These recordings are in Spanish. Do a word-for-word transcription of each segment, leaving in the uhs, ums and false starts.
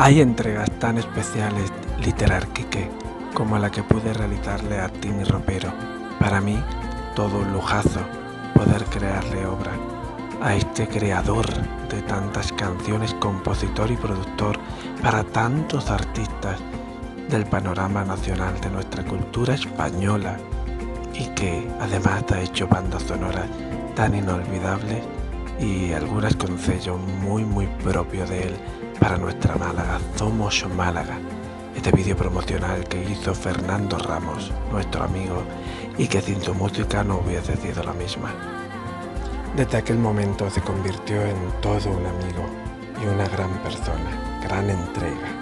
Hay entregas tan especiales Literar Quique como la que pude realizarle a Timi Ropero. Para mí, todo un lujazo poder crearle obra a este creador de tantas canciones, compositor y productor para tantos artistas del panorama nacional de nuestra cultura española, y que además ha hecho bandas sonoras tan inolvidables y algunas con sello muy muy propio de él para nuestra Málaga. Somos Málaga, este vídeo promocional que hizo Fernando Ramos, nuestro amigo, y que sin su música no hubiese sido la misma. Desde aquel momento se convirtió en todo un amigo y una gran persona, gran entrega.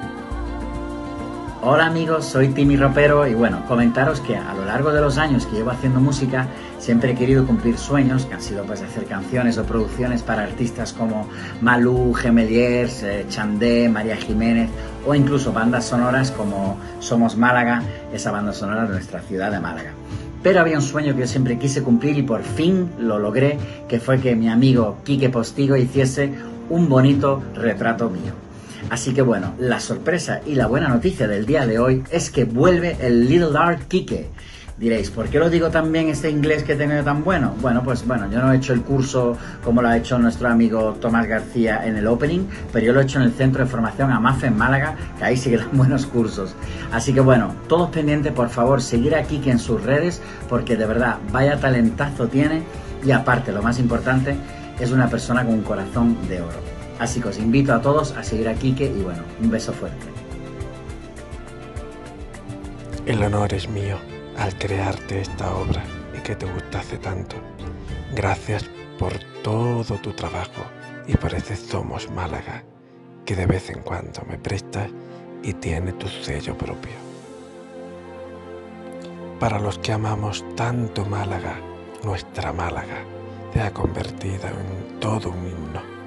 Hola amigos, soy Timi Ropero y bueno, comentaros que a lo largo de los años que llevo haciendo música siempre he querido cumplir sueños que han sido pues hacer canciones o producciones para artistas como Malú, Gemeliers, eh, Chandé, María Jiménez o incluso bandas sonoras como Somos Málaga, esa banda sonora de nuestra ciudad de Málaga. Pero había un sueño que yo siempre quise cumplir y por fin lo logré, que fue que mi amigo Quique Postigo hiciese un bonito retrato mío. Así que bueno, la sorpresa y la buena noticia del día de hoy es que vuelve el Little Art Quique. Diréis, ¿por qué lo digo tan bien este inglés que tengo tan bueno? Bueno, pues bueno, yo no he hecho el curso como lo ha hecho nuestro amigo Tomás García en el Opening, pero yo lo he hecho en el Centro de Formación AMAFE en Málaga, que ahí sí que dan buenos cursos. Así que bueno, todos pendientes, por favor, seguir a Quique en sus redes, porque de verdad, vaya talentazo tiene y aparte, lo más importante, es una persona con un corazón de oro. Así que os invito a todos a seguir a Quique y bueno, un beso fuerte. El honor es mío al crearte esta obra y que te gustase tanto. Gracias por todo tu trabajo y por ese Somos Málaga que de vez en cuando me prestas y tiene tu sello propio. Para los que amamos tanto Málaga, nuestra Málaga se ha convertido en todo un himno.